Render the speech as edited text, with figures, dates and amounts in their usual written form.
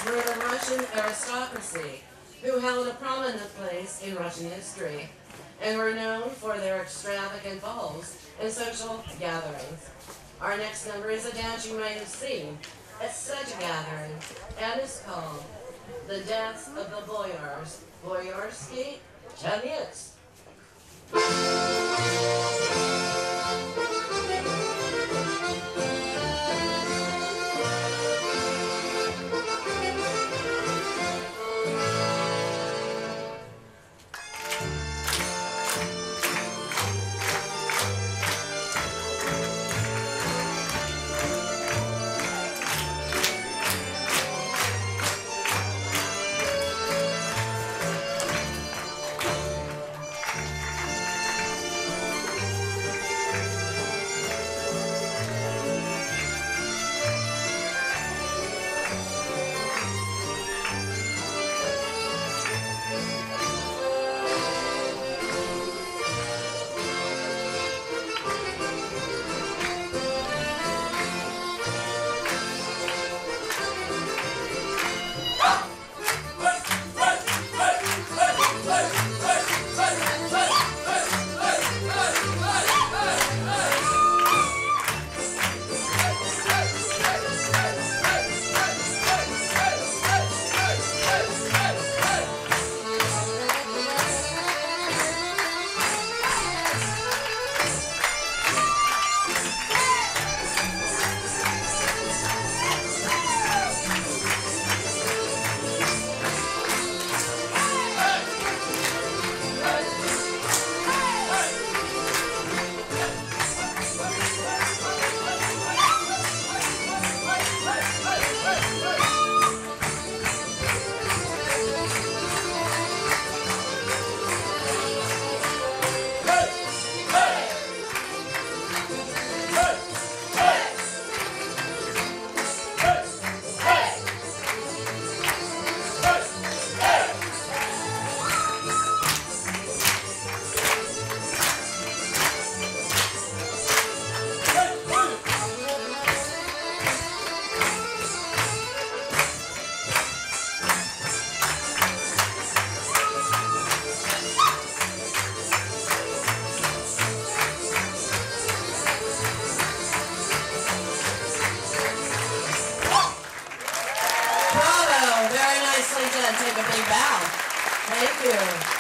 were the Russian aristocracy, who held a prominent place in Russian history and were known for their extravagant balls and social gatherings. Our next number is a dance you may have seen at such a gathering, and is called The Dance of the Boyars. Boyarsky Tanets. Bravo, very nicely done. Take a big bow. Thank you.